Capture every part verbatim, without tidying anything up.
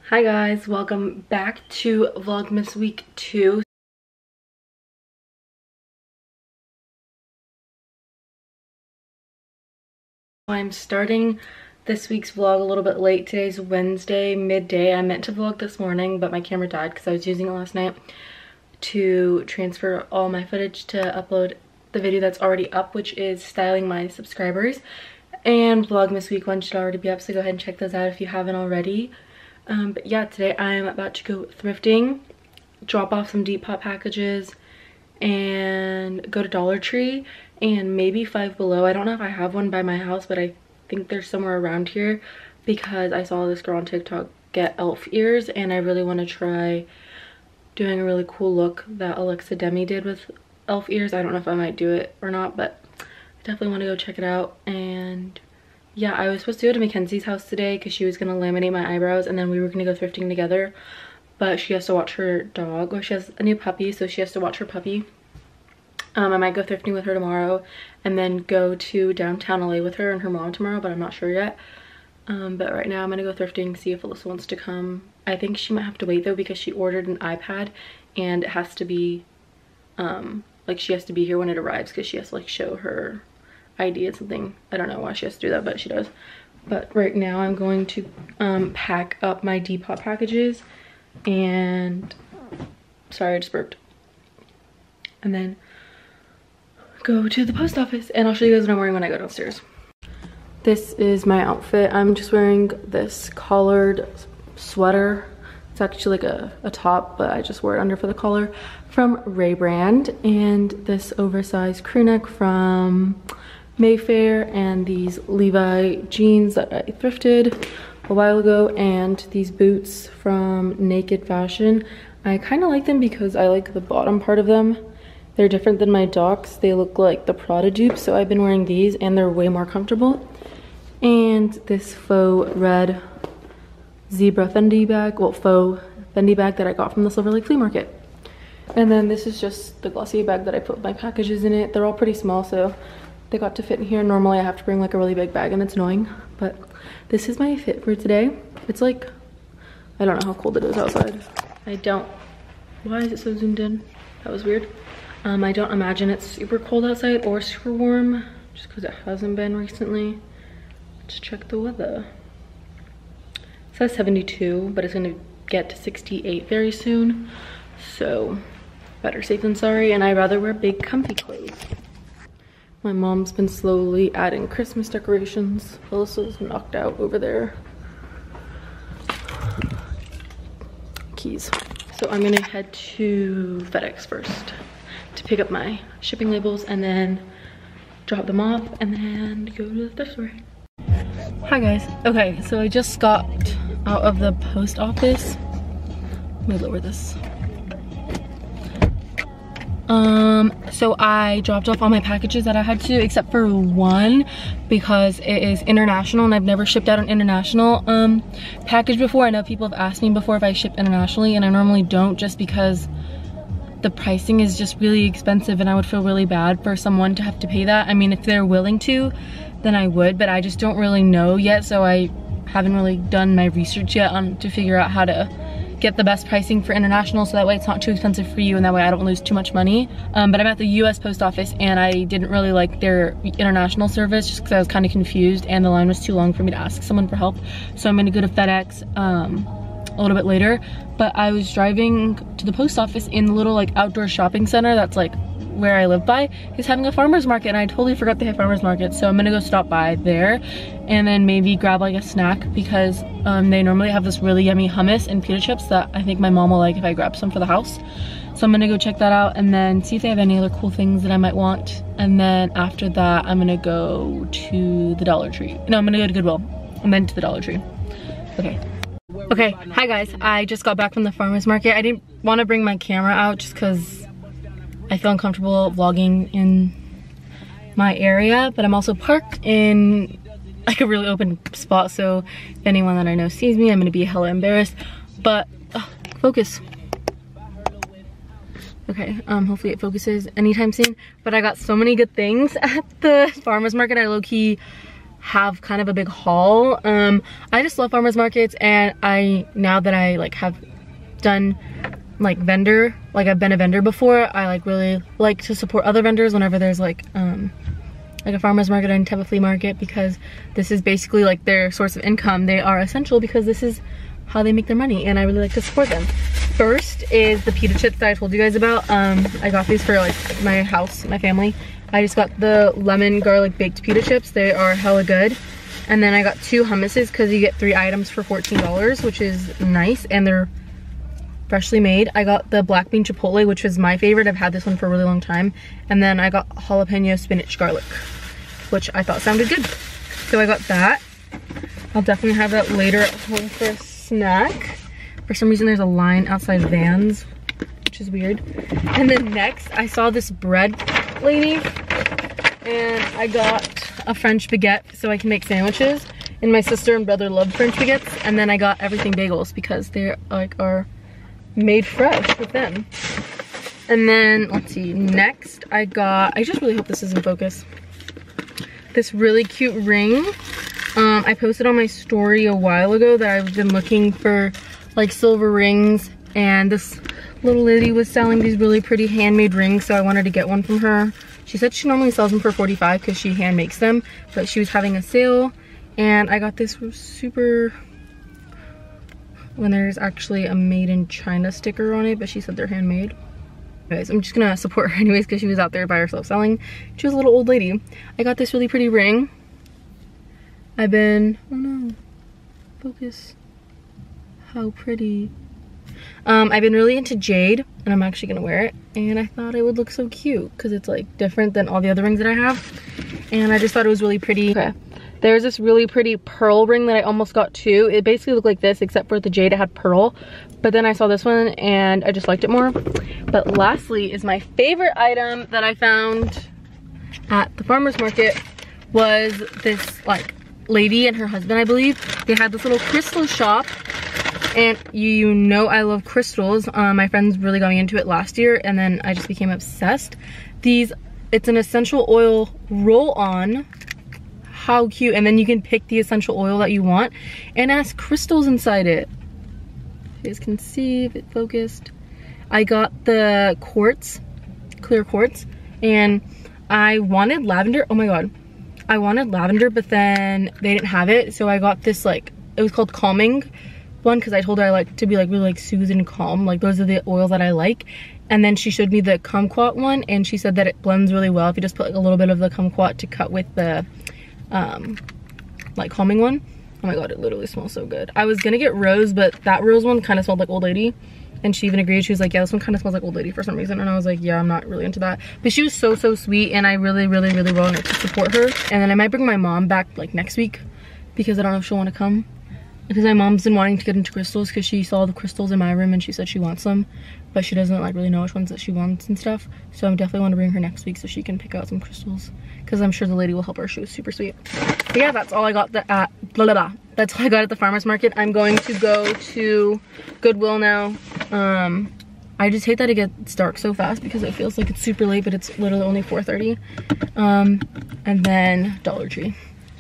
Hi guys, welcome back to Vlogmas week two. I'm starting this week's vlog a little bit late. Today's Wednesday midday. I meant to vlog this morning, but my camera died because I was using it last night to transfer all my footage to upload the video that's already up, which is styling my subscribers. And Vlogmas week one should already be up, so go ahead and check those out if you haven't already. Um, but yeah, today I am about to go thrifting, drop off some Depop packages, and go to Dollar Tree and maybe Five Below. I don't know if I have one by my house, but I think there's somewhere around here because I saw this girl on TikTok get elf ears, and I really want to try doing a really cool look that Alexa Demi did with elf ears. I don't know if I might do it or not, but I definitely want to go check it out. And yeah, I was supposed to go to Mackenzie's house today because she was going to laminate my eyebrows, and then we were going to go thrifting together. But she has to watch her dog, or she has a new puppy, so she has to watch her puppy. Um, I might go thrifting with her tomorrow and then go to downtown L A with her and her mom tomorrow, but I'm not sure yet. Um, but right now I'm going to go thrifting, see if Alyssa wants to come. I think she might have to wait though because she ordered an iPad and it has to be, um, like she has to be here when it arrives because she has to like show her I D and something. I don't know why she has to do that, but she does. But right now I'm going to um, pack up my Depop packages and, sorry I just burped. And then go to the post office, and I'll show you guys what I'm wearing when I go downstairs. This is my outfit. I'm just wearing this collared sweater. It's actually like a, a top, but I just wore it under for the collar, from Ray Brand, and this oversized crew neck from Mayfair, and these Levi jeans that I thrifted a while ago, and these boots from Naked Fashion. I kind of like them because I like the bottom part of them. They're different than my Docs. They look like the Prada dupes, so I've been wearing these and they're way more comfortable. And this faux red zebra Fendi bag, well faux Fendi bag that I got from the Silver Lake Flea Market. And then this is just the Glossier bag that I put my packages in it. They're all pretty small, so they got to fit in here. Normally I have to bring like a really big bag and it's annoying, but this is my fit for today. It's like, I don't know how cold it is outside. I don't, why is it so zoomed in? That was weird. Um, I don't imagine it's super cold outside or super warm, just because it hasn't been recently. Let's check the weather. It says seventy-two, but it's gonna get to sixty-eight very soon. So, better safe than sorry, and I'd rather wear big comfy clothes. My mom's been slowly adding Christmas decorations. Alyssa's knocked out over there. Keys. So I'm gonna head to FedEx first to pick up my shipping labels and then drop them off and then go to the thrift store. Hi guys. Okay, so I just got out of the post office. Let me lower this. Um, so I dropped off all my packages that I had to, except for one because it is international and I've never shipped out an international um, package before. I know people have asked me before if I ship internationally, and I normally don't just because the pricing is just really expensive and I would feel really bad for someone to have to pay that. I mean, if they're willing to, then I would, but I just don't really know yet, so I haven't really done my research yet on to figure out how to get the best pricing for international, so that way it's not too expensive for you and that way I don't lose too much money. Um, but I'm at the U S post office and I didn't really like their international service just because I was kind of confused and the line was too long for me to ask someone for help. So I'm gonna go to FedEx um, a little bit later. But I was driving to the post office in the little like outdoor shopping center that's like where I live by is having a farmer's market, and I totally forgot they have farmer's market, so I'm gonna go stop by there and then maybe grab like a snack because um, they normally have this really yummy hummus and pita chips that I think my mom will like if I grab some for the house. So I'm gonna go check that out and then see if they have any other cool things that I might want, and then after that I'm gonna go to the Dollar Tree. No, I'm gonna go to Goodwill and then to the Dollar Tree. Okay. Okay, hi guys. I just got back from the farmer's market. I didn't want to bring my camera out just because I feel uncomfortable vlogging in my area, but I'm also parked in like a really open spot, so if anyone that I know sees me, I'm gonna be hella embarrassed. But uh, focus. Okay, um, hopefully it focuses anytime soon. But I got so many good things at the farmer's market. I low-key have kind of a big haul. Um, I just love farmers markets, and I, now that I like have done like vendor, like I've been a vendor before, I like really like to support other vendors whenever there's like, um, like a farmer's market or any type of flea market, because this is basically like their source of income. They are essential because this is how they make their money, and I really like to support them. First is the pita chips that I told you guys about. Um, I got these for like my house, my family. I just got the lemon garlic baked pita chips. They are hella good. And then I got two hummuses because you get three items for fourteen dollars, which is nice, and they're freshly made. I got the black bean chipotle, which was my favorite. I've had this one for a really long time. And then I got jalapeno spinach garlic, which I thought sounded good. So I got that. I'll definitely have that later at home for a snack. For some reason there's a line outside Vans, which is weird. And then next I saw this bread lady, and I got a French baguette so I can make sandwiches. And my sister and brother love French baguettes. And then I got everything bagels because they're like are made fresh with them. And then let's see, next I got, I just really hope this is in focus, this really cute ring. um I posted on my story a while ago that I've been looking for like silver rings, and this little lady was selling these really pretty handmade rings, so I wanted to get one from her. She said she normally sells them for forty-five because she hand makes them, but she was having a sale, and I got this super, when there's actually a made in China sticker on it, but she said they're handmade. Anyways, I'm just gonna support her anyways because she was out there by herself selling. She was a little old lady. I got this really pretty ring. I've been, oh no, focus, how pretty. Um, I've been really into jade, and I'm actually gonna wear it, and I thought it would look so cute because it's like different than all the other rings that I have, and I just thought it was really pretty. Okay. There's this really pretty pearl ring that I almost got too. It basically looked like this, except for the jade, it had pearl. But then I saw this one and I just liked it more. But lastly is my favorite item that I found at the farmer's market was this like lady and her husband, I believe. They had this little crystal shop, and you know I love crystals. Um, my friends really got me into it last year, and then I just became obsessed. These, it's an essential oil roll-on. How cute. And then you can pick the essential oil that you want, and it has crystals inside it. You guys can see if it focused. I got the quartz, clear quartz, and I wanted lavender. Oh my god, I wanted lavender, but then they didn't have it, so I got this, like, it was called calming one because I told her I like to be like really like soothe and calm, like those are the oils that I like. And then she showed me the kumquat one, and she said that it blends really well if you just put like a little bit of the kumquat to cut with the um like calming one. Oh my god, it literally smells so good. I was gonna get rose, but that rose one kind of smelled like old lady, and she even agreed. She was like, yeah, this one kind of smells like old lady for some reason, and I was like, yeah, I'm not really into that. But she was so so sweet, and I really really really wanted to support her. And then I might bring my mom back like next week because I don't know if she'll want to come, because my mom's been wanting to get into crystals because she saw the crystals in my room and she said she wants them, but she doesn't like really know which ones that she wants and stuff. So I definitely want to bring her next week so she can pick out some crystals, because I'm sure the lady will help her. She was super sweet. But yeah, that's all I got the, at blah, blah, blah. That's all I got at the farmer's market. I'm going to go to Goodwill now. Um, I just hate that it gets dark so fast because it feels like it's super late, but it's literally only four thirty. Um, and then Dollar Tree.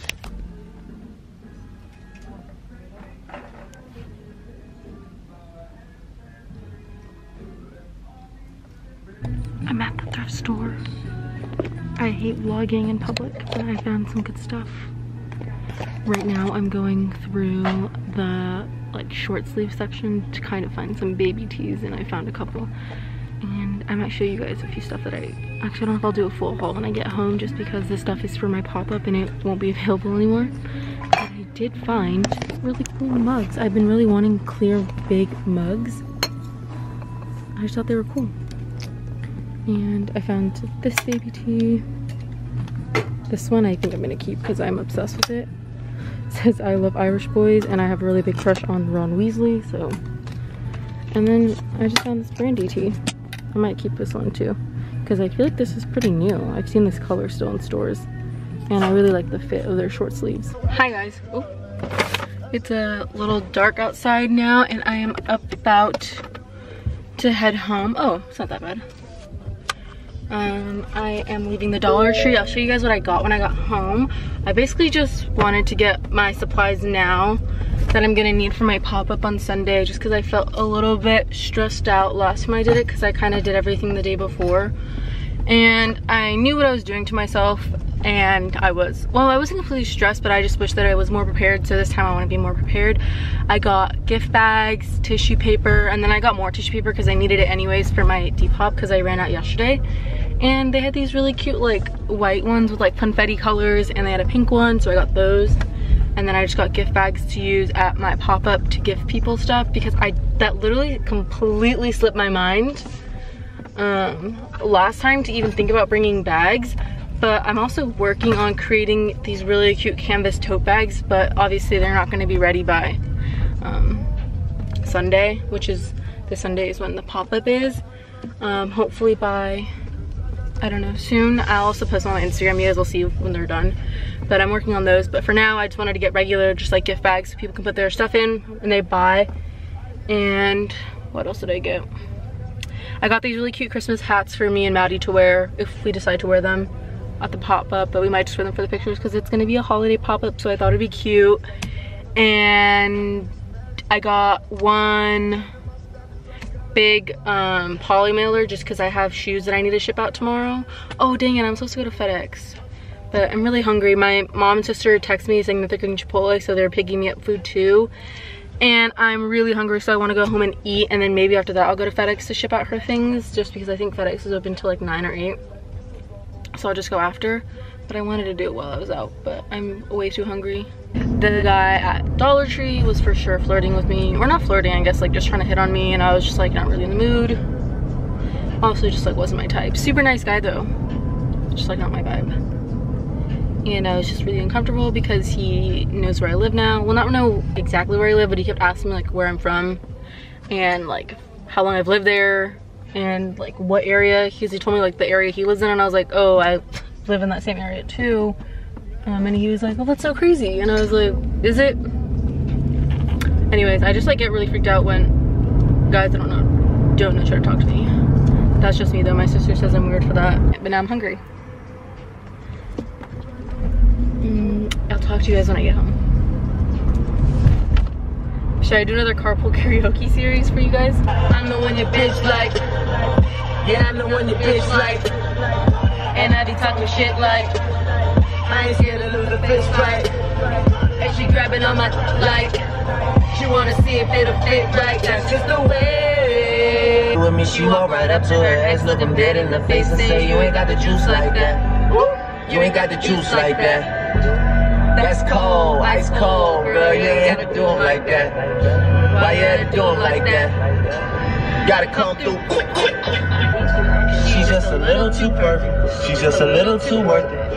I'm at the thrift store. I hate vlogging in public, but I found some good stuff. Right now I'm going through the like short sleeve section to kind of find some baby tees, and I found a couple. And I might show you guys a few stuff that I, actually I don't know if I'll do a full haul when I get home, just because this stuff is for my pop-up and it won't be available anymore. But I did find really cool mugs. I've been really wanting clear big mugs. I just thought they were cool. And I found this baby tee. This one I think I'm gonna keep because I'm obsessed with it. It says I love Irish boys, and I have a really big crush on Ron Weasley, so. And then I just found this Brandy tee. I might keep this one too, because I feel like this is pretty new. I've seen this color still in stores, and I really like the fit of their short sleeves. Hi guys. Oh. It's a little dark outside now, and I am about to head home. Oh, it's not that bad. Um, I am leaving the Dollar Tree. I'll show you guys what I got when I got home. I basically just wanted to get my supplies now that I'm gonna need for my pop-up on Sunday, just because I felt a little bit stressed out last time I did it, because I kind of did everything the day before. And I knew what I was doing to myself, and I was, well, I wasn't completely stressed, but I just wish that I was more prepared, so this time I want to be more prepared. I got gift bags, tissue paper, and then I got more tissue paper because I needed it anyways for my Depop because I ran out yesterday. And they had these really cute like white ones with like confetti colors, and they had a pink one, so I got those. And then I just got gift bags to use at my pop-up to give people stuff, because I that literally completely slipped my mind um last time to even think about bringing bags. But I'm also working on creating these really cute canvas tote bags, but obviously they're not going to be ready by um Sunday, which is this Sunday is when the pop-up is. Um hopefully by, I don't know, soon. I'll also post on my Instagram. You guys will see when they're done, but I'm working on those. But for now, I just wanted to get regular, just like gift bags, so people can put their stuff in and they buy. And what else did I get? I got these really cute Christmas hats for me and Maddie to wear if we decide to wear them at the pop-up, but we might just wear them for the pictures because it's going to be a holiday pop-up, so I thought it'd be cute. And I got one big um, poly mailer just because I have shoes that I need to ship out tomorrow. Oh dang it, I'm supposed to go to FedEx, but I'm really hungry. My mom and sister texted me saying that they're cooking Chipotle, so they're picking me up food too. And I'm really hungry, so I want to go home and eat, and then maybe after that I'll go to FedEx to ship out her things, just because I think FedEx is open till like nine or eight. So I'll just go after. But I wanted to do it while I was out, but I'm way too hungry. The guy at Dollar Tree was for sure flirting with me, or not flirting, I guess, like just trying to hit on me, and I was just like not really in the mood. Also just like wasn't my type. Super nice guy though, just like not my vibe. And I was just really uncomfortable because he knows where I live now. Well, not know exactly where I live, but he kept asking me like where I'm from and like how long I've lived there and like what area. Because he told me like the area he lives in, and I was like, oh, I live in that same area too. Um, and he was like, oh, that's so crazy. And I was like, is it? Anyways, I just like get really freaked out when guys I don't know don't know try to talk to me. That's just me though. My sister says I'm weird for that. But now I'm hungry. I'll talk to you guys when I get home. Should I do another carpool karaoke series for you guys? I'm the one your bitch like. Yeah, I'm the one your bitch like. And I be talking shit like. I ain't scared to lose a fist fight. And she grabbing on my like. She wanna see if it'll fit right. That's just the way. With me, she walk right up to her ex, look him dead in the face and say, you ain't got the juice like that. You ain't got the juice like that. That's cold, ice cold, girl, you ain't gotta do it like that. Why you had to do it like that? Gotta come through quick, quick, quick. She's just a little too perfect. She's just a little too worth it.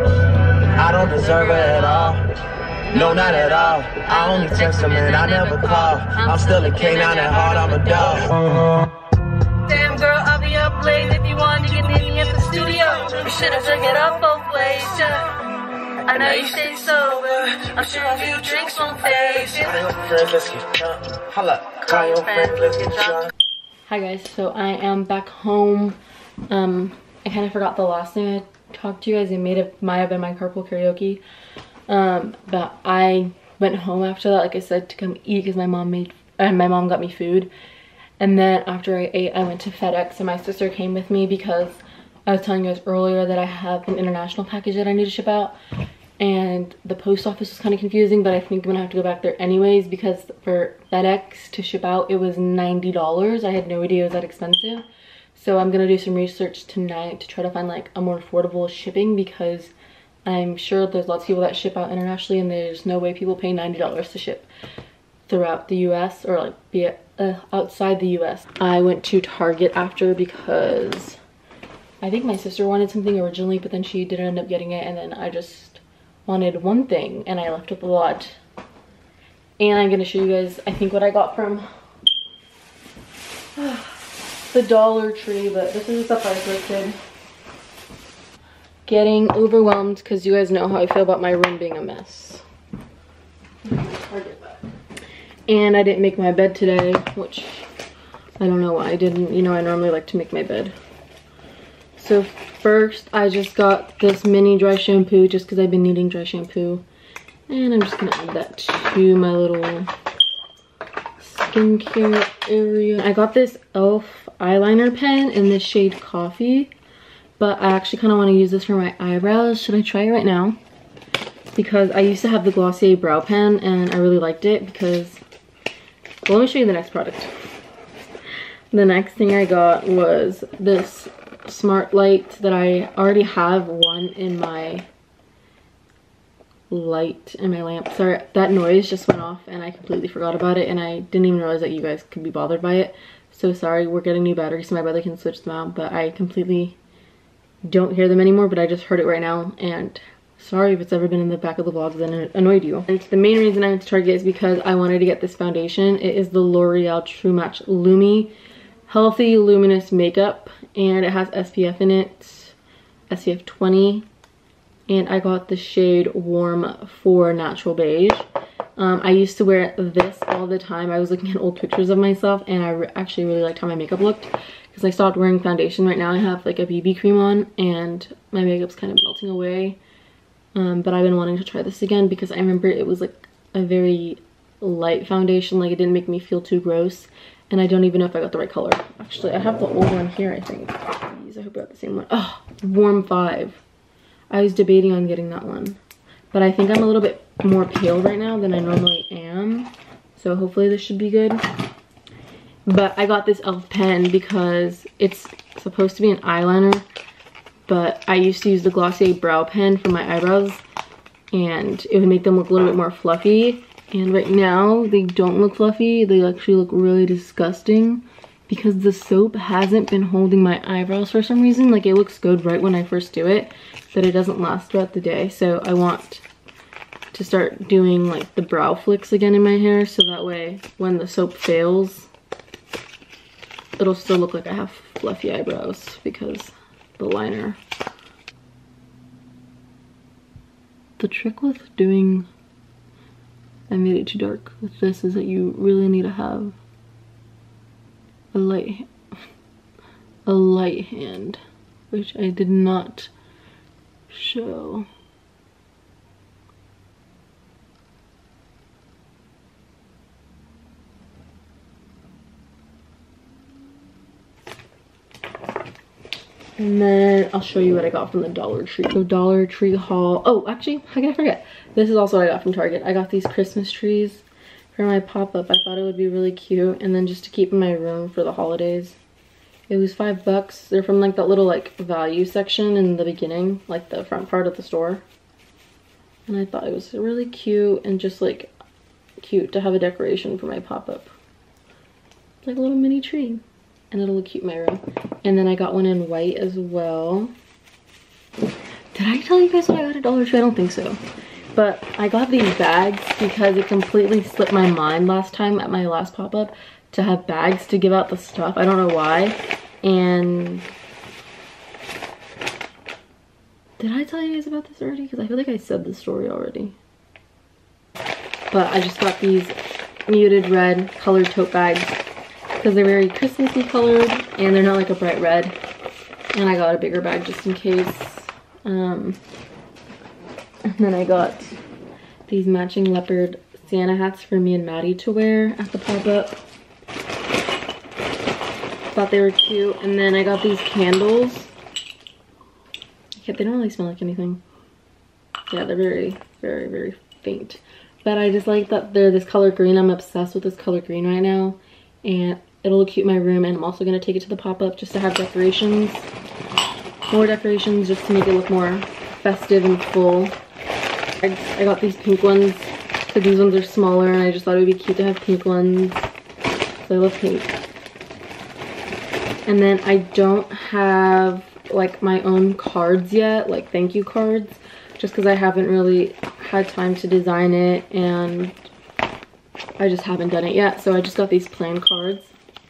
I don't deserve her at all. No, not at all. I only text her, man, I never call. I'm still a canine at heart, I'm a dog. Damn girl, I'll be up late if you want to get me at the studio. You should have took it up both ways, yeah. I know you stay sober. I'm sure a few drinks won't phase you. Let's get drunk. Holla. Call your friends, let's get drunk. Hi guys, so I am back home. Um, I kind of forgot the last thing I talked to you guys. It made it might have been my carpool karaoke. Um, but I went home after that, like I said, to come eat because my mom made and uh, my mom got me food. And then after I ate, I went to FedEx, and my sister came with me because I was telling you guys earlier that I have an international package that I need to ship out. And the post office was kind of confusing, but I think I'm gonna have to go back there anyways because for FedEx to ship out, it was ninety dollars. I had no idea it was that expensive. So I'm gonna do some research tonight to try to find like a more affordable shipping, because I'm sure there's lots of people that ship out internationally, and there's no way people pay ninety dollars to ship throughout the U S or like be it, uh, outside the U S. I went to Target after because I think my sister wanted something originally, but then she didn't end up getting it, and then I just wanted one thing and I left with a lot. And I'm gonna show you guys I think what I got from uh, the Dollar Tree, but this is the stuff I listed. Getting overwhelmed because you guys know how I feel about my room being a mess. And I didn't make my bed today, which I don't know why I didn't. You know, I normally like to make my bed. So first, I just got this mini dry shampoo just because I've been needing dry shampoo. And I'm just going to add that to my little skincare area. I got this e l f eyeliner pen in the shade Coffee. But I actually kind of want to use this for my eyebrows. Should I try it right now? Because I used to have the Glossier brow pen and I really liked it because... Well, let me show you the next product. The next thing I got was this Smart Light that I already have one in my light, in my lamp. Sorry, that noise just went off and I completely forgot about it and I didn't even realize that you guys could be bothered by it. So sorry, we're getting new batteries so my brother can switch them out, but I completely don't hear them anymore, but I just heard it right now and sorry if it's ever been in the back of the vlogs and it annoyed you. And the main reason I went to Target is because I wanted to get this foundation. It is the L'Oreal True Match Lumi Healthy Luminous Makeup and it has S P F in it, S P F twenty, and I got the shade Warm four Natural Beige. Um, I used to wear this all the time. I was looking at old pictures of myself and I re actually really liked how my makeup looked because I stopped wearing foundation. Right now I have like a B B cream on and my makeup's kind of melting away. Um, but I've been wanting to try this again because I remember it was like a very light foundation. Like it didn't make me feel too gross. And I don't even know if I got the right color. Actually, I have the old one here, I think. Please, I hope I got the same one. Oh, Warm five. I was debating on getting that one. But I think I'm a little bit more pale right now than I normally am. So hopefully this should be good. But I got this e l f pen because it's supposed to be an eyeliner. But I used to use the Glossier brow pen for my eyebrows. And it would make them look a little bit more fluffy. And right now, they don't look fluffy. They actually look really disgusting because the soap hasn't been holding my eyebrows for some reason. Like, it looks good right when I first do it, but it doesn't last throughout the day. So I want to start doing, like, the brow flicks again in my hair so that way when the soap fails, it'll still look like I have fluffy eyebrows because the liner. The trick with doing... I made it too dark with this is that you really need to have a light a light hand, which I did not show. And then I'll show you what I got from the Dollar Tree. So Dollar Tree haul. Oh, actually, how can I forget? This is also what I got from Target. I got these Christmas trees for my pop-up. I thought it would be really cute. And then just to keep in my room for the holidays. It was five bucks. They're from like that little like value section in the beginning, like the front part of the store. And I thought it was really cute and just like cute to have a decoration for my pop-up. Like a little mini tree. And it'll look cute in my room. And then I got one in white as well. Did I tell you guys what I got at Dollar Tree? I don't think so. But I got these bags because it completely slipped my mind last time at my last pop-up to have bags to give out the stuff. I don't know why. And did I tell you guys about this already? Because I feel like I said the story already. But I just got these muted red colored tote bags because they're very Christmassy colored and they're not like a bright red. And I got a bigger bag just in case. Um, and then I got these matching leopard Santa hats for me and Maddie to wear at the pop-up. Thought they were cute. And then I got these candles. Yeah, they don't really smell like anything. Yeah, they're very, very, very faint. But I just like that they're this color green. I'm obsessed with this color green right now. And it'll look cute in my room. And I'm also going to take it to the pop-up just to have decorations. More decorations just to make it look more festive and full. I, I got these pink ones because these ones are smaller and I just thought it would be cute to have pink ones. So I love pink. And then I don't have like my own cards yet, like thank you cards, just because I haven't really had time to design it and I just haven't done it yet. So I just got these plain cards.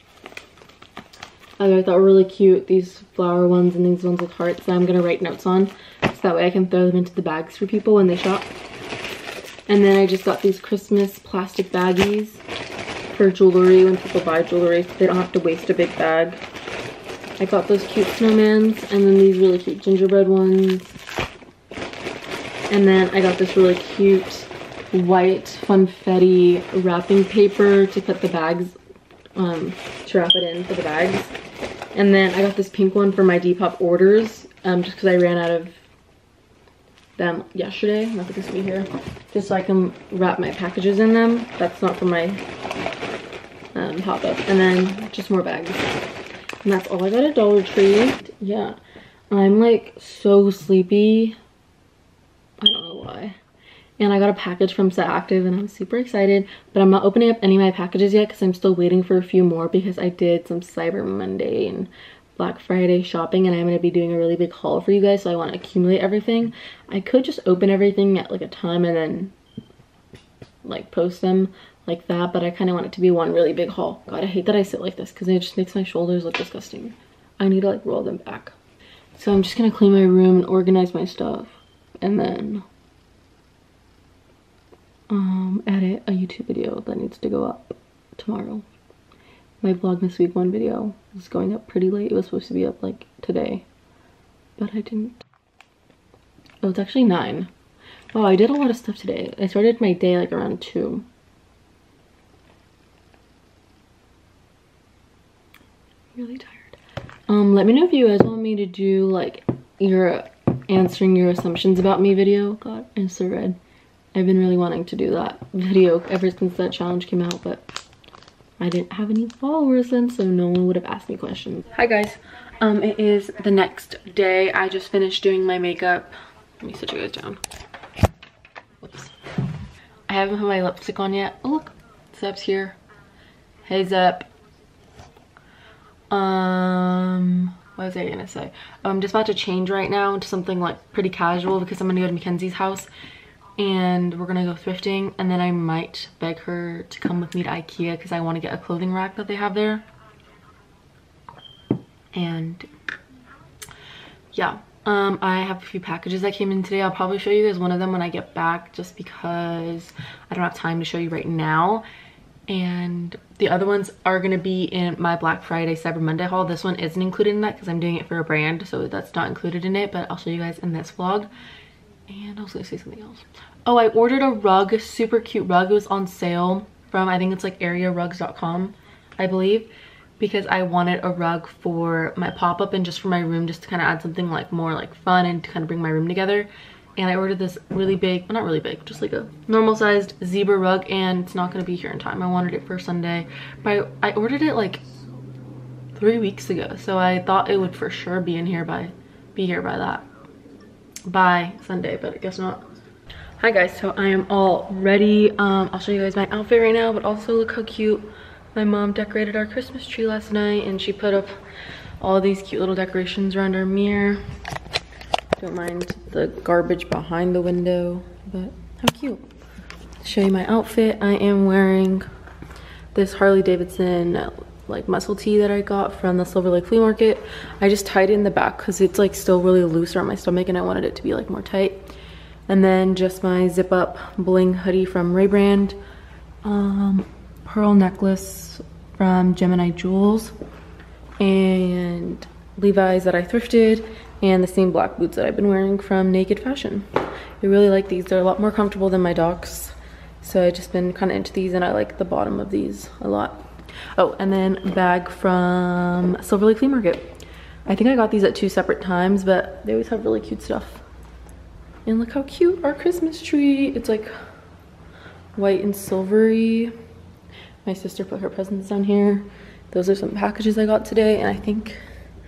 I thought were really cute, these flower ones and these ones with hearts that I'm going to write notes on. So that way I can throw them into the bags for people when they shop. And then I just got these Christmas plastic baggies for jewelry when people buy jewelry so they don't have to waste a big bag. I got those cute snowmans and then these really cute gingerbread ones. And then I got this really cute white funfetti wrapping paper to cut the bags, um, to wrap it in for the bags. And then I got this pink one for my Depop orders, um, just because I ran out of them yesterday. I think this will be here. Just so I can wrap my packages in them. That's not for my um, pop-up. And then just more bags. And that's all I got at Dollar Tree. Yeah, I'm like so sleepy. I don't know why. And I got a package from Set Active and I'm super excited. But I'm not opening up any of my packages yet because I'm still waiting for a few more because I did some Cyber Monday and Black Friday shopping and I'm going to be doing a really big haul for you guys. So I want to accumulate everything. I could just open everything at like a time and then like post them like that. But I kind of want it to be one really big haul. God, I hate that I sit like this because it just makes my shoulders look disgusting. I need to like roll them back. So I'm just going to clean my room and organize my stuff. And then um, edit a YouTube video that needs to go up tomorrow. My Vlogmas Week one video is going up pretty late. It was supposed to be up like today, but I didn't. Oh, it's actually nine. Oh, I did a lot of stuff today. I started my day like around two. I'm really tired. Um, let me know if you guys want me to do like your answering your assumptions about me video. God, I'm so red. I've been really wanting to do that video ever since that challenge came out, but I didn't have any followers then, so no one would have asked me questions. Hi guys, um, it is the next day. I just finished doing my makeup. Let me sit you guys down. Whoops. I haven't put my lipstick on yet. Oh look, Zep's here. Hey Zep. Um, what was I gonna say? I'm just about to change right now into something like pretty casual because I'm gonna go to Mackenzie's house and we're gonna go thrifting, and then I might beg her to come with me to IKEA because I want to get a clothing rack that they have there. And yeah, um, I have a few packages that came in today. I'll probably show you guys one of them when I get back just because I don't have time to show you right now. And the other ones are going to be in my Black Friday Cyber Monday haul. This one isn't included in that because I'm doing it for a brand, so that's not included in it, but I'll show you guys in this vlog. And I was going to say something else. Oh, I ordered a rug, a super cute rug. It was on sale from, I think it's like area rugs dot com, I believe, because I wanted a rug for my pop-up and just for my room, just to kind of add something like more like fun and to kind of bring my room together. And I ordered this really big, well, not really big, just like a normal sized zebra rug, and it's not going to be here in time. I wanted it for Sunday, but I, I ordered it like three weeks ago, so I thought it would for sure be in here by, be here by that, by Sunday, but I guess not. Hi guys, so I am all ready. Um, I'll show you guys my outfit right now, but also look how cute my mom decorated our Christmas tree last night, and she put up all these cute little decorations around our mirror. Don't mind the garbage behind the window, but how cute. Show you my outfit. I am wearing this Harley Davidson like muscle tee that I got from the Silver Lake Flea Market. I just tied it in the back because it's like still really loose around my stomach and I wanted it to be like more tight. And then just my zip up bling hoodie from Ray Brand. Um, pearl necklace from Gemini Jewels. And Levi's that I thrifted. And the same black boots that I've been wearing from Naked Fashion. I really like these. They're a lot more comfortable than my Docs. So I've just been kind of into these, and I like the bottom of these a lot. Oh, and then a bag from Silver Lake Flea Market. I think I got these at two separate times, but they always have really cute stuff. And look how cute our Christmas tree. It's like white and silvery. My sister put her presents down here. Those are some packages I got today, and I think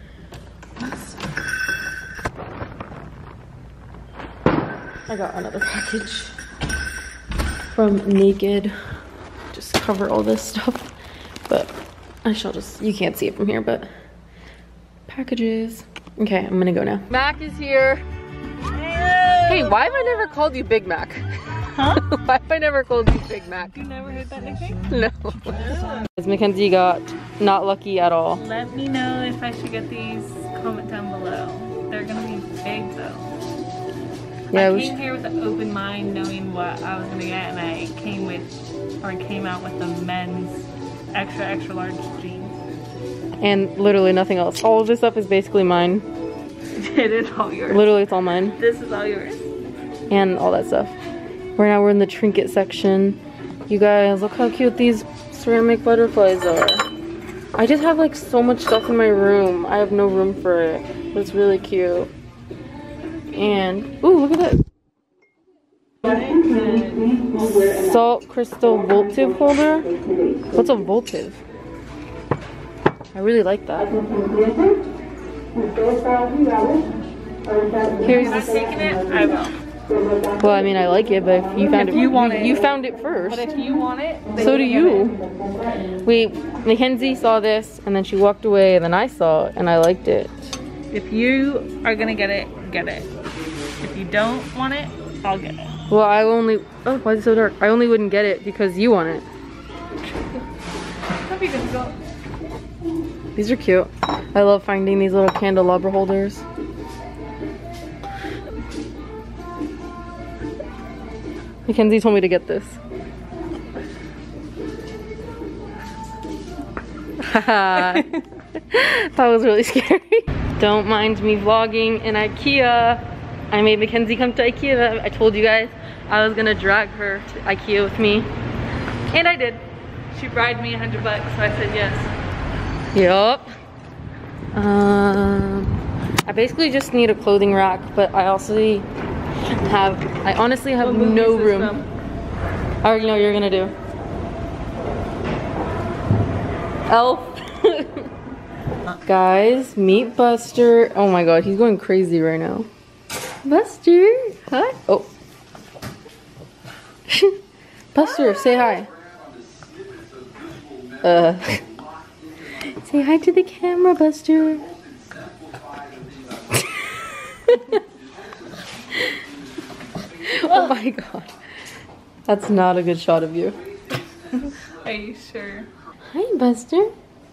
I got another package from Naked. Just cover all this stuff, but I shall just, you can't see it from here, but packages. Okay, I'm gonna go now. Mac is here. Hey, why have I never called you Big Mac? Huh? Why have I never called you Big Mac? You never heard that nickname? No. As Mackenzie got not lucky at all. Let me know if I should get these. Comment down below. They're gonna be big though. Yeah, I came here with an open mind, knowing what I was gonna get, and I came with, or came out with the men's extra extra large jeans. and literally nothing else. All of this stuff is basically mine. It is all yours. Literally, it's all mine. This is all yours. And all that stuff. Right now we're in the trinket section. You guys, look how cute these ceramic butterflies are. I just have like so much stuff in my room. I have no room for it, but it's really cute. And, ooh, look at that. Salt crystal votive holder. What's a votive? I really like that. Here's If I'm taking it, I will. Well, I mean, I like it, but if you found if it, you want you, it, you found it first. But if you want it, So do you. We, Mackenzie saw this, and then she walked away, and then I saw it, and I liked it. If you are gonna get it, get it. If you don't want it, I'll get it. Well, I only, oh, why is it so dark? I only wouldn't get it because you want it. That'd be difficult. These are cute. I love finding these little candelabra holders. Mackenzie told me to get this. Haha. That was really scary. Don't mind me vlogging in IKEA. I made Mackenzie come to IKEA. I told you guys I was gonna drag her to IKEA with me. And I did. She bribed me a hundred bucks, so I said yes. Yup. Um, I basically just need a clothing rack, but I also have, I honestly have no room. I already know what you're gonna do. Elf. Guys, meet Buster. Oh my god, he's going crazy right now. Buster, hi. Oh. Buster, say hi. Uh. Say hi to the camera, Buster. Oh my god. That's not a good shot of you. Are you sure? Hi, Buster.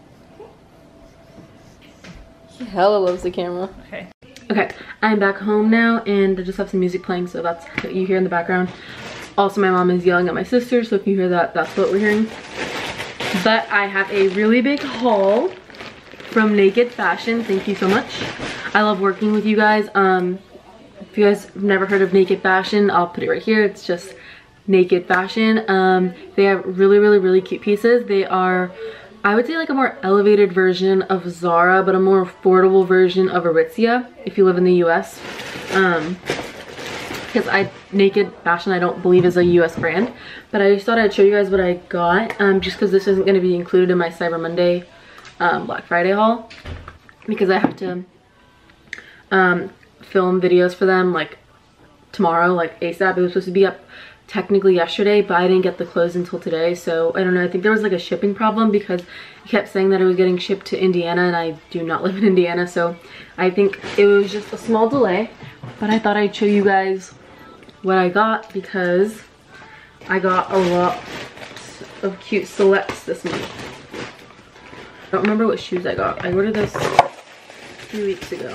He hella loves the camera. Okay. Okay, I'm back home now and I just have some music playing, so that's what you hear in the background. Also, my mom is yelling at my sister, so if you hear that, that's what we're hearing. But I have a really big haul from Naked Fashion. Thank you so much. I love working with you guys. Um, if you guys have never heard of Naked Fashion, I'll put it right here. It's just Naked Fashion. Um, they have really, really, really cute pieces. They are, I would say, like a more elevated version of Zara, but a more affordable version of Aritzia if you live in the U S. Um, because I Naked Fashion I don't believe is a U S brand, but I just thought I'd show you guys what I got, um, just because this isn't going to be included in my Cyber Monday um, Black Friday haul, because I have to um, film videos for them like tomorrow, like ASAP. It was supposed to be up technically yesterday, but I didn't get the clothes until today, so I don't know. I think there was like a shipping problem because it kept saying that it was getting shipped to Indiana, and I do not live in Indiana, so I think it was just a small delay. But I thought I'd show you guys what I got because I got a lot of cute selects this month. I don't remember what shoes I got. I ordered this a few weeks ago.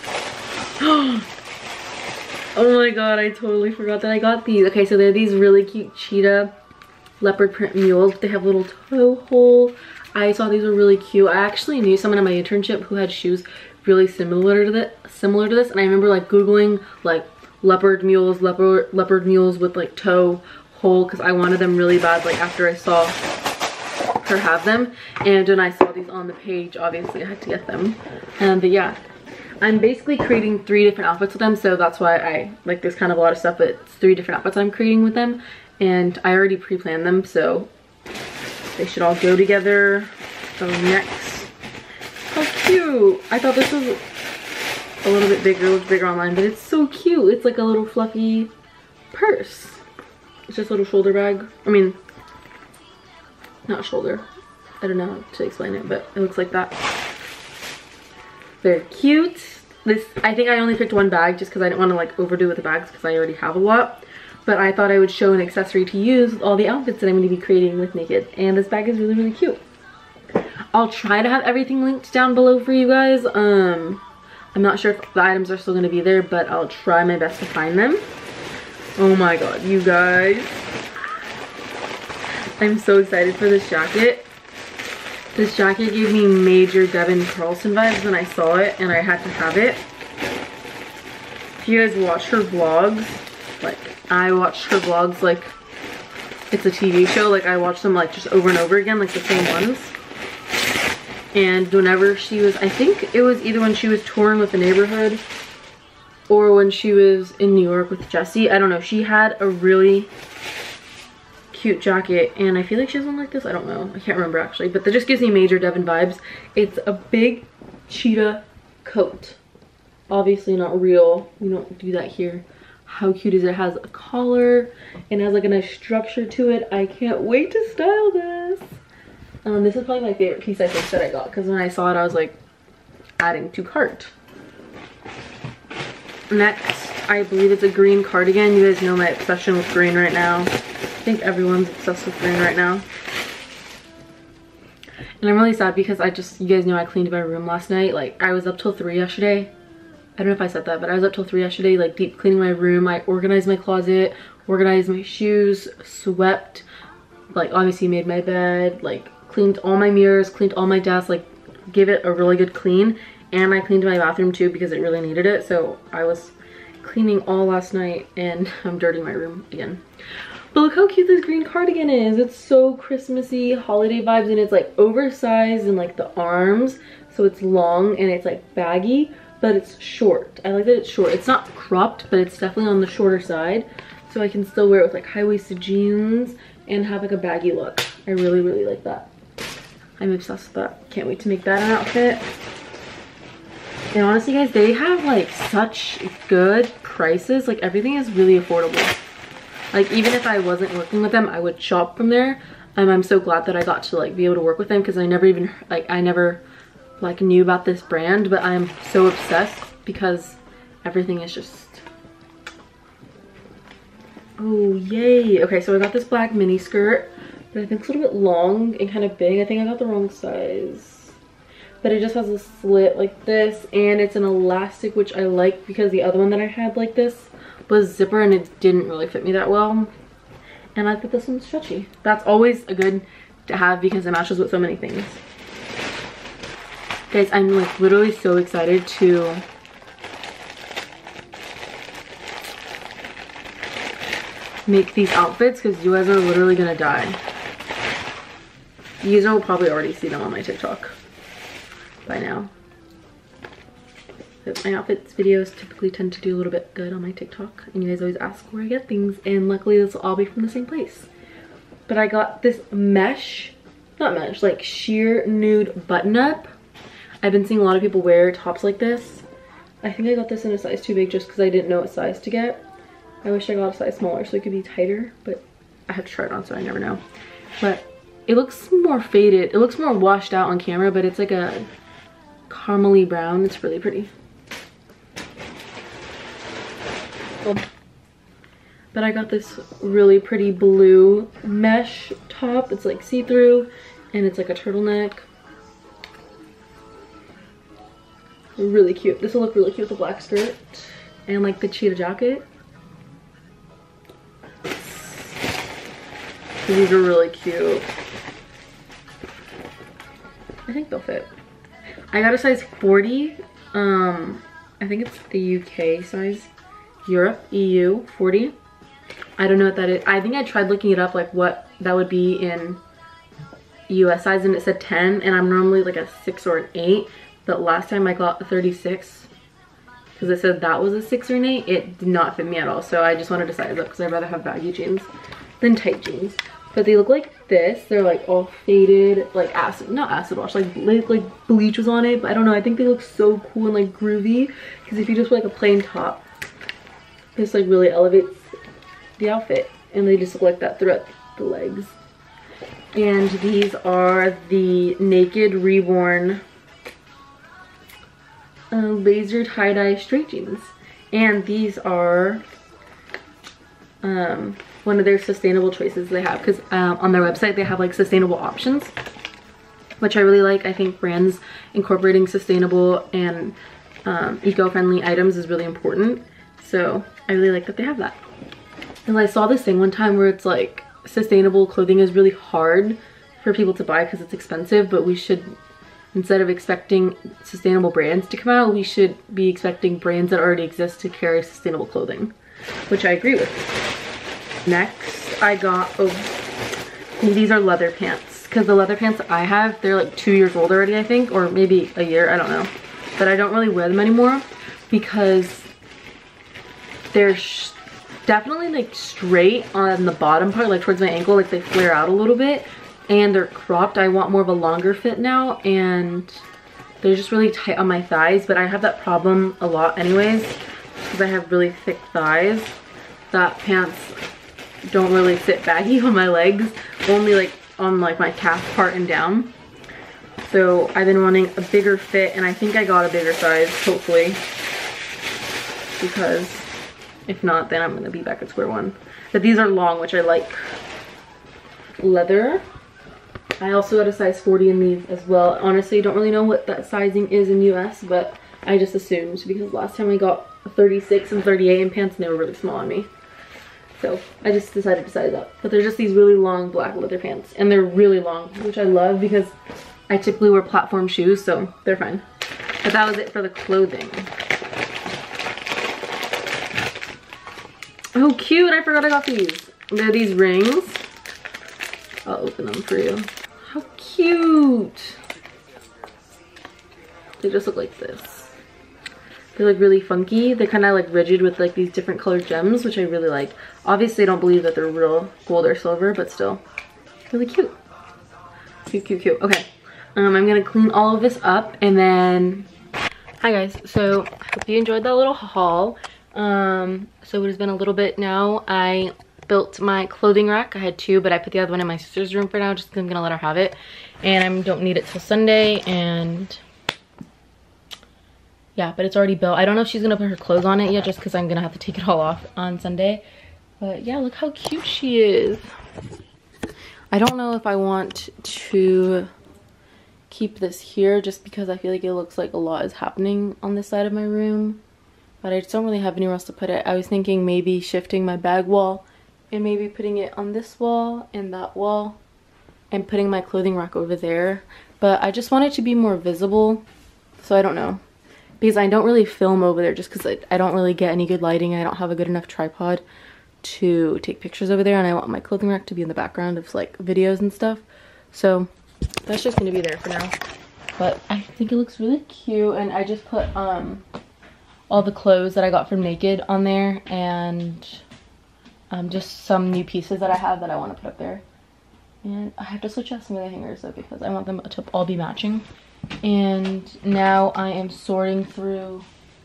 Oh my god, I totally forgot that I got these. Okay, so they're these really cute cheetah leopard print mules. They have a little toe hole. I saw these were really cute. I actually knew someone in my internship who had shoes really similar to this, similar to this, and I remember like googling like leopard mules, leopard leopard mules with like toe hole, because I wanted them really bad. Like after I saw her have them, and when I saw these on the page, obviously I had to get them. Um, but yeah, I'm basically creating three different outfits with them, so that's why I like there's kind of a lot of stuff, but it's three different outfits I'm creating with them, and I already pre-planned them, so they should all go together. So next, how cute! I thought this was a little bit bigger, it looks bigger online, but it's so cute. It's like a little fluffy purse. It's just a little shoulder bag. I mean, not shoulder. I don't know how to explain it, but it looks like that. Very cute. This, I think I only picked one bag just because I didn't want to like overdo with the bags because I already have a lot. But I thought I would show an accessory to use with all the outfits that I'm going to be creating with Naked. And this bag is really, really cute. I'll try to have everything linked down below for you guys. Um, I'm not sure if the items are still going to be there, but I'll try my best to find them. Oh my god, you guys. I'm so excited for this jacket. This jacket gave me major Devin Carlson vibes when I saw it, and I had to have it. If you guys watch her vlogs, like I watched her vlogs like it's a T V show, like I watch them like just over and over again, like the same ones. And whenever she was, I think it was either when she was touring with The Neighborhood or when she was in New York with Jessie, I don't know, she had a really cute jacket, and I feel like she has one like this, I don't know, I can't remember actually, but that just gives me major Devin vibes. It's a big cheetah coat, obviously not real, we don't do that here. How cute is it? It has a collar and has like a nice structure to it. I can't wait to style this. Um, this is probably my favorite piece I think that I got, because when I saw it I was like adding to cart. Next, I believe it's a green cardigan. You guys know my obsession with green right now. I think everyone's obsessed with green right now. And I'm really sad because I just, you guys know I cleaned my room last night. Like I was up till three yesterday. I don't know if I said that, but I was up till three yesterday, like deep cleaning my room. I organized my closet, organized my shoes, swept, like obviously made my bed, like cleaned all my mirrors, cleaned all my desks, like give it a really good clean. And I cleaned my bathroom too because it really needed it. So I was cleaning all last night and I'm dirtying my room again. But look how cute this green cardigan is. It's so Christmassy, holiday vibes, and it's like oversized in like the arms. So it's long and it's like baggy, but it's short. I like that it's short. It's not cropped, but it's definitely on the shorter side. So I can still wear it with like high-waisted jeans and have like a baggy look. I really, really like that. I'm obsessed with that. Can't wait to make that an outfit. And honestly guys, they have like such good prices. Like everything is really affordable. Like even if I wasn't working with them, I would shop from there. Um, I'm so glad that I got to like be able to work with them, because I never even like I never like knew about this brand, but I'm so obsessed because everything is just, oh yay. Okay, so I got this black mini skirt, but I think it's a little bit long and kind of big. I think I got the wrong size, but it just has a slit like this, and it's an elastic, which I like because the other one that I had like this was zipper and it didn't really fit me that well. And I think this one's stretchy. That's always a good to have because it matches with so many things. Guys, I'm like literally so excited to make these outfits because you guys are literally gonna die. You guys will probably already see them on my TikTok by now. But my outfits videos typically tend to do a little bit good on my TikTok, and you guys always ask where I get things, and luckily this will all be from the same place. But I got this mesh, not mesh, like sheer nude button up. I've been seeing a lot of people wear tops like this. I think I got this in a size too big just because I didn't know what size to get. I wish I got a size smaller so it could be tighter, but I have to try it on so I never know. But it looks more faded. It looks more washed out on camera, but it's like a caramely brown. It's really pretty. But I got this really pretty blue mesh top. It's like see-through and it's like a turtleneck. Really cute. This will look really cute with the black skirt and like the cheetah jacket. These are really cute. I think they'll fit. I got a size forty. Um, I think it's the U K size. Europe, E U, forty. I don't know what that is. I think I tried looking it up, like what that would be in U S size, and it said ten, and I'm normally like a six or an eight, but last time I got a thirty-six because it said that was a six or an eight. It did not fit me at all, so I just wanted to size up because I'd rather have baggy jeans than tight jeans. But they look like this. They're like all faded, like acid, not acid wash, like like bleach was on it, but I don't know. I think they look so cool and like groovy, because if you just wear like a plain top, this like really elevates the outfit, and they just look like that throughout the legs. And these are the Naked Reborn uh, laser tie-dye straight jeans, and these are um one of their sustainable choices they have, because um, on their website they have like sustainable options, which I really like. I think brands incorporating sustainable and um, eco-friendly items is really important, so I really like that they have that. And I saw this thing one time where it's like sustainable clothing is really hard for people to buy because it's expensive, but we should, instead of expecting sustainable brands to come out, we should be expecting brands that already exist to carry sustainable clothing, which I agree with. Next, I got, oh, these are leather pants, because the leather pants I have, they're like two years old already, I think, or maybe a year, I don't know. But I don't really wear them anymore because they're sh definitely like straight on the bottom part, like towards my ankle, like they flare out a little bit, and they're cropped. I want more of a longer fit now, and they're just really tight on my thighs, but I have that problem a lot anyways because I have really thick thighs. That pants don't really sit baggy on my legs, only like on like my calf part and down. So I've been wanting a bigger fit, and I think I got a bigger size, hopefully, because if not, then I'm gonna be back at square one. But these are long, which I like. Leather. I also got a size forty in these as well. Honestly, I don't really know what that sizing is in U S, but I just assumed because last time I got a thirty-six and thirty-eight in pants and they were really small on me. So I just decided to size up. But they're just these really long black leather pants, and they're really long, which I love because I typically wear platform shoes, so they're fine. But that was it for the clothing. Oh, cute! I forgot I got these. They're these rings. I'll open them for you. How cute! They just look like this. They're like really funky. They're kind of like rigid with like these different colored gems, which I really like. Obviously, I don't believe that they're real gold or silver, but still, really cute. Cute, cute, cute. Okay, um, I'm gonna clean all of this up, and then, hi guys. So, I hope you enjoyed that little haul. Um, so it has been a little bit now. I built my clothing rack. I had two, but I put the other one in my sister's room for now, just because I'm gonna let her have it, and I don't need it till Sunday. And yeah, but it's already built. I don't know if she's gonna put her clothes on it yet, just because I'm gonna have to take it all off on Sunday. But yeah, look how cute she is. I don't know if I want to keep this here, just because I feel like it looks like a lot is happening on this side of my room, but I just don't really have anywhere else to put it. I was thinking maybe shifting my bag wall and maybe putting it on this wall and that wall and putting my clothing rack over there, but I just want it to be more visible, so I don't know. Because I don't really film over there, just because I, I don't really get any good lighting. I don't have a good enough tripod to take pictures over there, and I want my clothing rack to be in the background of like videos and stuff. So that's just gonna be there for now. But I think it looks really cute, and I just put um all the clothes that I got from Naked on there, and um, just some new pieces that I have that I want to put up there. And I have to switch out some of the hangers though, because I want them to all be matching. And now I am sorting through.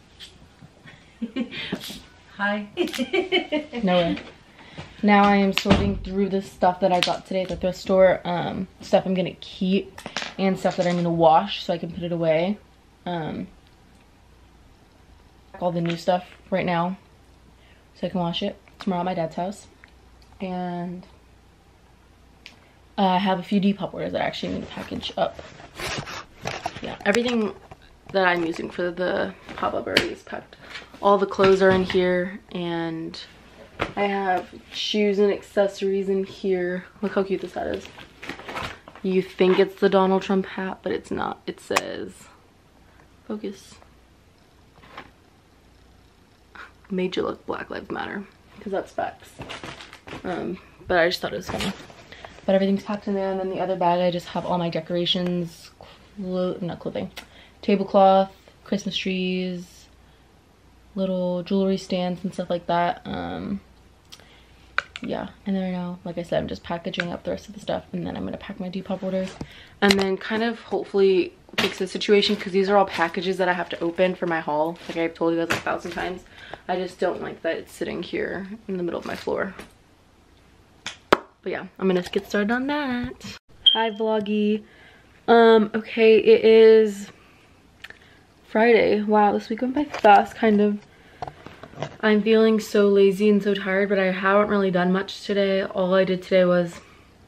Hi. No way. Now I am sorting through the stuff that I got today at the thrift store. Um, stuff I'm gonna keep and stuff that I'm gonna wash so I can put it away. Um, all the new stuff right now so I can wash it tomorrow at my dad's house. And uh, I have a few Depop orders that I actually need to package up. Yeah, everything that I'm using for the pop-up already is packed. All the clothes are in here, and I have shoes and accessories in here. Look how cute this hat is. You think it's the Donald Trump hat, but it's not. It says, focus. Made you look Black Lives Matter, because that's facts. Um, but I just thought it was funny. But everything's packed in there, and then the other bag I just have all my decorations, clo not clothing, tablecloth, Christmas trees, little jewelry stands and stuff like that. Um, yeah, and then right now, like I said, I'm just packaging up the rest of the stuff, and then I'm gonna pack my Depop orders, and then kind of hopefully fix the situation, because these are all packages that I have to open for my haul. Like I've told you guys a thousand times, I just don't like that it's sitting here in the middle of my floor. But yeah, I'm gonna get started on that. Hi vloggy. Um, okay, it is Friday. Wow, this week went by fast, kind of. I'm feeling so lazy and so tired, but I haven't really done much today. All I did today was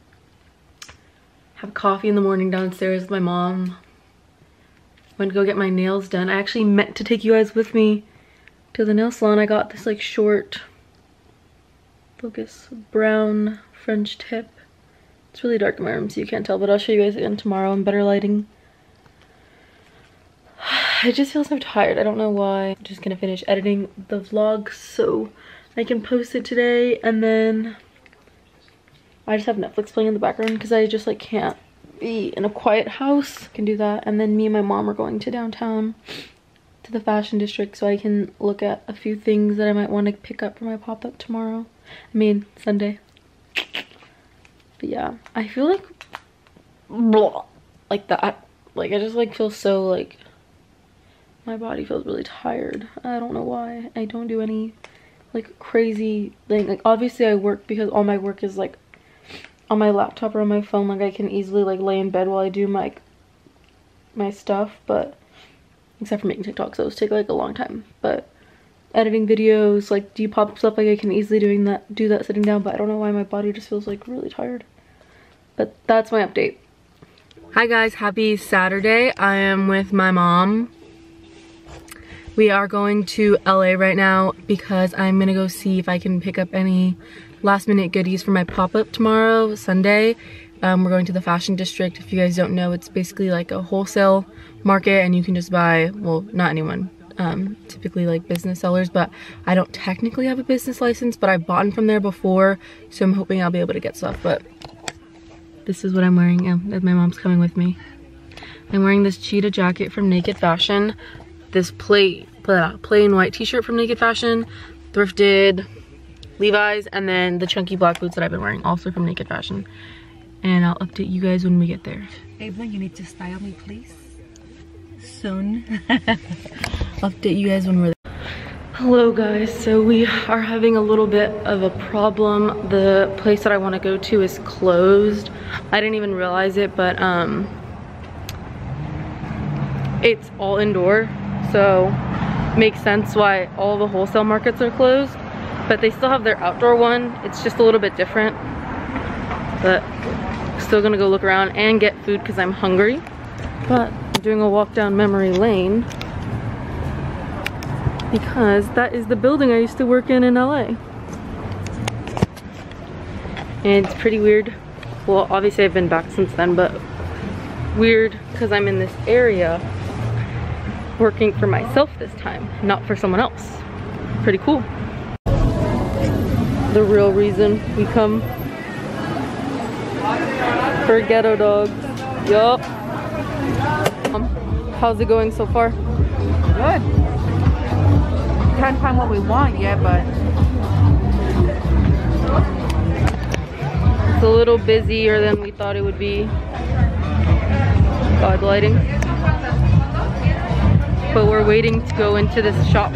have coffee in the morning downstairs with my mom. Went to go get my nails done. I actually meant to take you guys with me to the nail salon. I got this like short, focus, brown French tip, It's really dark in my room so you can't tell, but I'll show you guys again tomorrow in better lighting. I just feel so tired. I don't know why. I'm just gonna finish editing the vlog so I can post it today, and then I just have Netflix playing in the background because I just like can't be in a quiet house. I can do that. And then me and my mom are going to downtown to the fashion district so I can look at a few things that I might want to pick up for my pop-up tomorrow. I mean Sunday. But yeah, I feel like blah, like that. Like I just like feel so like my body feels really tired. I don't know why. I don't do any like crazy thing. Like obviously I work because all my work is like on my laptop or on my phone. Like I can easily like lay in bed while I do my my stuff, but except for making TikToks, those take like a long time. But editing videos, like Depop stuff, like I can easily doing that do that sitting down, but I don't know why my body just feels like really tired. But that's my update. Hi guys, happy Saturday. I am with my mom. We are going to L A right now because I'm gonna go see if I can pick up any last minute goodies for my pop-up tomorrow, Sunday. Um, we're going to the fashion district. If you guys don't know, it's basically like a wholesale market and you can just buy, well, not anyone, um, typically like business sellers, but I don't technically have a business license, but I've bought from there before, so I'm hoping I'll be able to get stuff. But this is what I'm wearing. Yeah, my mom's coming with me. I'm wearing this cheetah jacket from Naked Fashion, this plain, plain white t-shirt from Naked Fashion, thrifted, Levi's, and then the chunky black boots that I've been wearing, also from Naked Fashion. And I'll update you guys when we get there. Evelyn, you need to style me, please. Soon. Update you guys when we're there. Hello guys, so we are having a little bit of a problem. The place that I want to go to is closed. I didn't even realize it, but um, it's all indoor, so makes sense why all the wholesale markets are closed. But they still have their outdoor one. It's just a little bit different. But still gonna go look around and get food because I'm hungry. But I'm doing a walk down memory lane because that is the building I used to work in in L A. And it's pretty weird. Well, obviously I've been back since then, but weird because I'm in this area working for myself this time, not for someone else. Pretty cool. The real reason we come for ghetto dogs. Yup. Um, how's it going so far? Good. Can't find what we want yet, but it's a little busier than we thought it would be. God, lighting. But we're waiting to go into this shop.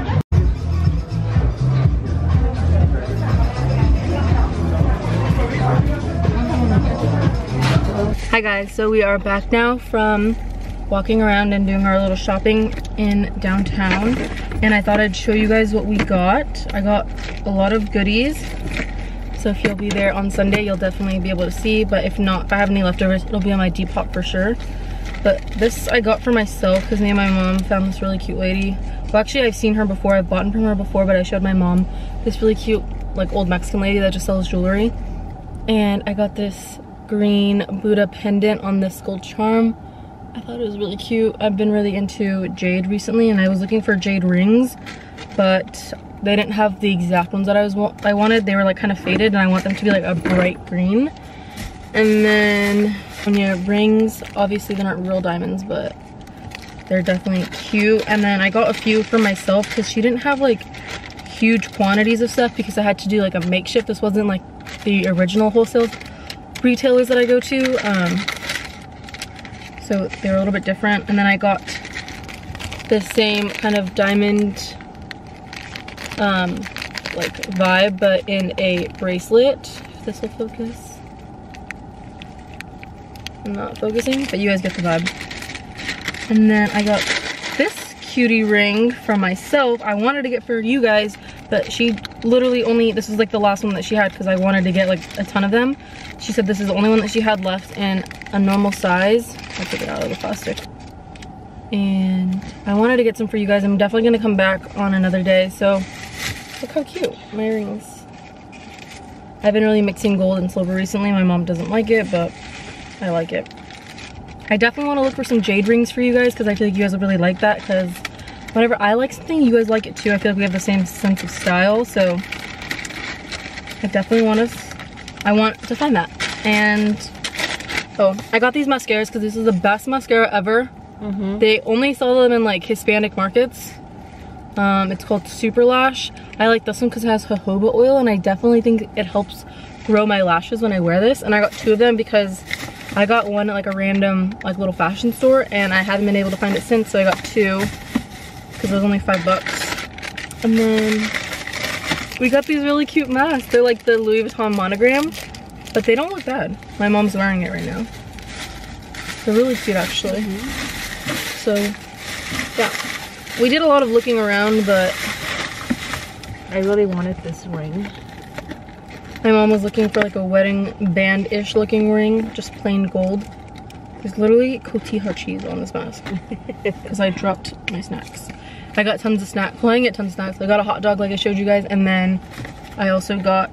Hi guys, so we are back now from walking around and doing our little shopping in downtown, and I thought I'd show you guys what we got. I got a lot of goodies, so if you'll be there on Sunday you'll definitely be able to see, but if not, if I have any leftovers, it'll be on my Depop for sure. But this I got for myself because me and my mom found this really cute lady. Well, actually I've seen her before, I've bought from her before, but I showed my mom this really cute like old Mexican lady that just sells jewelry, and I got this green Buddha pendant on this gold charm. I thought it was really cute. I've been really into jade recently, and I was looking for jade rings, but they didn't have the exact ones that I was I wanted. They were like kind of faded, and I want them to be like a bright green. And then when you have rings, obviously they're not real diamonds, but they're definitely cute. And then I got a few for myself because she didn't have like huge quantities of stuff because I had to do like a makeshift. This wasn't like the original wholesale retailers that I go to, um, so they're a little bit different. And then I got the same kind of diamond um, like vibe, but in a bracelet. If this will focus. I'm not focusing, but you guys get the vibe. And then I got this cutie ring for myself. I wanted to get for you guys, but she literally only, this is like the last one that she had because I wanted to get like a ton of them. She said this is the only one that she had left in a normal size. I'll take it out of the plastic. And I wanted to get some for you guys. I'm definitely gonna come back on another day. So look how cute my rings. I've been really mixing gold and silver recently. My mom doesn't like it, but I like it. I definitely want to look for some jade rings for you guys because I feel like you guys will really like that, because whenever I like something, you guys like it too. I feel like we have the same sense of style, so I definitely want us, I want to find that. And, oh, I got these mascaras because this is the best mascara ever. Mm-hmm. They only sell them in like Hispanic markets. Um, it's called Super Lash. I like this one because it has jojoba oil, and I definitely think it helps grow my lashes when I wear this. And I got two of them because I got one at like a random like little fashion store, and I haven't been able to find it since, so I got two because it was only five bucks. And then we got these really cute masks. They're like the Louis Vuitton monogram, but they don't look bad. My mom's wearing it right now. They're really cute actually. Mm-hmm. So yeah. We did a lot of looking around, but I really wanted this ring. My mom was looking for like a wedding band-ish looking ring, just plain gold. There's literally cotija cheese on this mask because I dropped my snacks. I got tons of snacks. Well, I didn't get tons of snacks. I got a hot dog like I showed you guys, and then I also got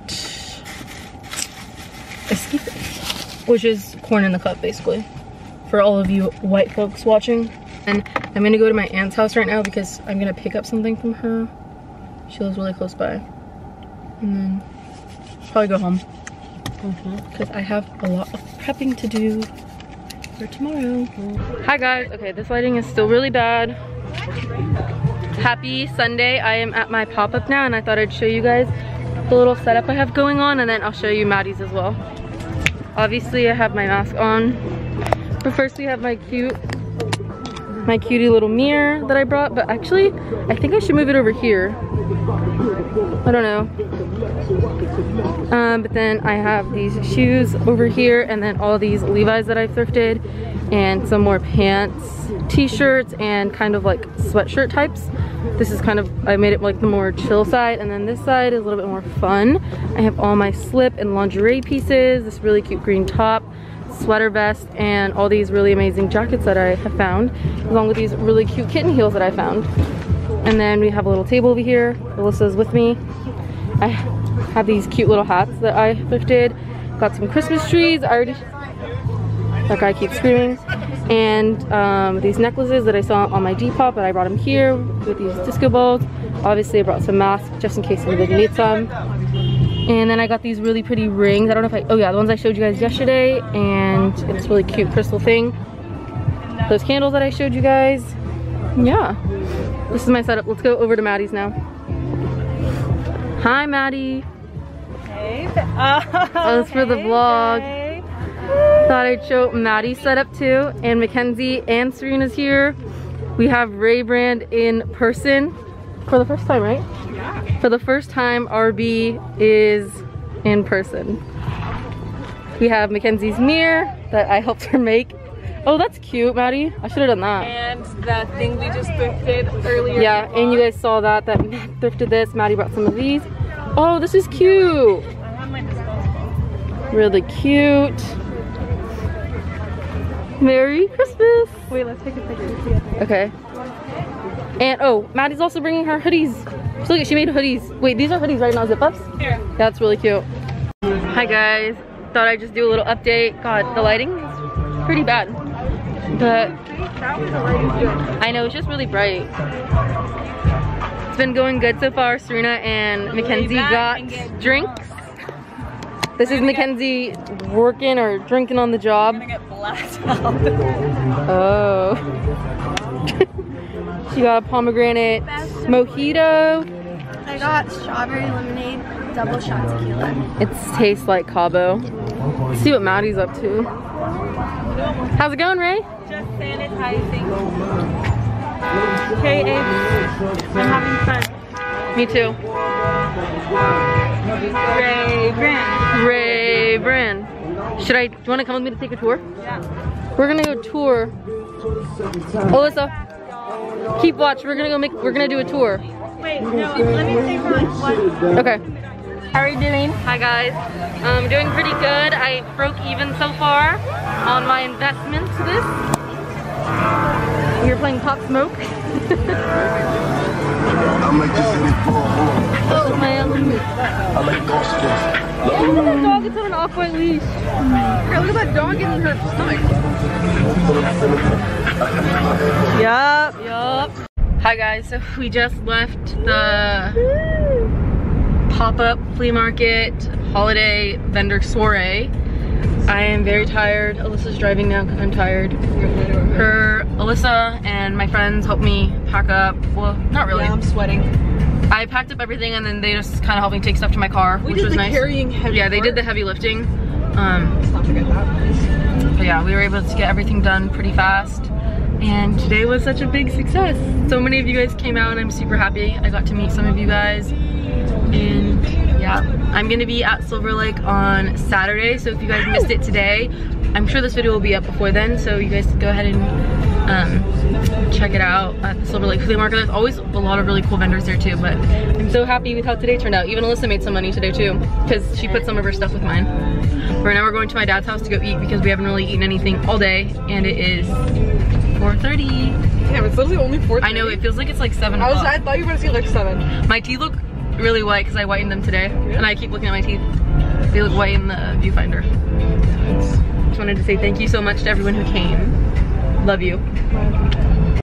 esquites, which is corn in the cup basically, for all of you white folks watching. And I'm gonna go to my aunt's house right now because I'm gonna pick up something from her. She lives really close by. And then probably go home. Because mm-hmm. I have a lot of prepping to do for tomorrow. Mm-hmm. Hi guys, okay, this lighting is still really bad. Happy Sunday. I am at my pop-up now, and I thought I'd show you guys the little setup I have going on, and then I'll show you Maddie's as well. Obviously I have my mask on. But first we have my cute my cutie little mirror that I brought, but actually I think I should move it over here. I don't know. Um, but then I have these shoes over here, and then all these Levi's that I've thrifted, and some more pants, t-shirts, and kind of like sweatshirt types. This is kind of, I made it like the more chill side, and then this side is a little bit more fun. I have all my slip and lingerie pieces, this really cute green top, sweater vest, and all these really amazing jackets that I have found, along with these really cute kitten heels that I found. And then we have a little table over here. Alyssa's with me. I have these cute little hats that I thrifted. Got some Christmas trees. I already, that guy keeps screaming. And um, these necklaces that I saw on my Depop, but I brought them here with these disco balls. Obviously I brought some masks just in case anybody needs some. And then I got these really pretty rings. I don't know if I, oh yeah, the ones I showed you guys yesterday. And it's a really cute crystal thing. Those candles that I showed you guys. Yeah, this is my setup. Let's go over to Maddie's now. Hi Maddie. Hey. Oh, that was for the vlog. Hey. Thought I'd show Maddie's setup too. And Mackenzie and Serena's here. We have Ray Brand in person for the first time, right? Yeah. For the first time, R B is in person. We have Mackenzie's mirror that I helped her make. Oh, that's cute, Maddie. I should have done that. And that thing we just thrifted earlier. Yeah, and you guys saw that, that thrifted this. Maddie brought some of these. Oh, this is cute. I have my disposable. Really cute. Merry Christmas. Wait, let's take a picture together. Okay. And oh, Maddie's also bringing her hoodies. So look, she made hoodies. Wait, these are hoodies, right? Not zip-ups? Here. That's really cute. Hi guys. Thought I'd just do a little update. God, the lighting is pretty bad. But I know, it's just really bright. It's been going good so far. Serena and Mackenzie got drinks. This is Mackenzie working or drinking on the job. I'm gonna get blacked out. Oh. She got a pomegranate mojito. I got strawberry lemonade, double shot tequila. It tastes like Cabo. Let's see what Maddie's up to. How's it going, Ray? Just sanitizing. Okay, Abe. I'm having fun. Me too. Ray Brand. Ray Brand. Should I, do you want to come with me to take a tour? Yeah. We're gonna go tour. Alyssa, keep watch. We're gonna go make, we're gonna do a tour. Wait, no, let me stay for like one. Okay. How are you doing? Hi guys. Um, doing pretty good. I broke even so far on my investment to this. We're playing Pop Smoke. I'm like this in this ball. Oh man. I like The dog is on an off-white leash. Here, look at that dog in her stomach. Yup, yup. Hi guys, so we just left the pop-up flea market holiday vendor soiree. I am very tired. Alyssa's driving now because I'm tired. Her, Alyssa and my friends helped me pack up. Well, not really. Yeah, I'm sweating. I packed up everything and then they just kind of helped me take stuff to my car, we which was the nice. Carrying heavy yeah, they work. did the heavy lifting. Um, Let's not forget that. but yeah, we were able to get everything done pretty fast. And today was such a big success. So many of you guys came out and I'm super happy. I got to meet some of you guys. And yeah, I'm gonna be at Silver Lake on Saturday. So if you guys missed it today, I'm sure this video will be up before then. So you guys can go ahead and um, check it out at the Silver Lake Flea Market. There's always a lot of really cool vendors there too. But I'm so happy with how today turned out. Even Alyssa made some money today too, because she put some of her stuff with mine. Right now we're going to my dad's house to go eat because we haven't really eaten anything all day. And it is four thirty. Damn, it's literally only four thirty. I know, it feels like it's like seven I was. o'clock. I thought you were gonna say like seven. My teeth look really white because I whitened them today. Really? And I keep looking at my teeth. They look white in the viewfinder. Just wanted to say thank you so much to everyone who came. Love you. Bye.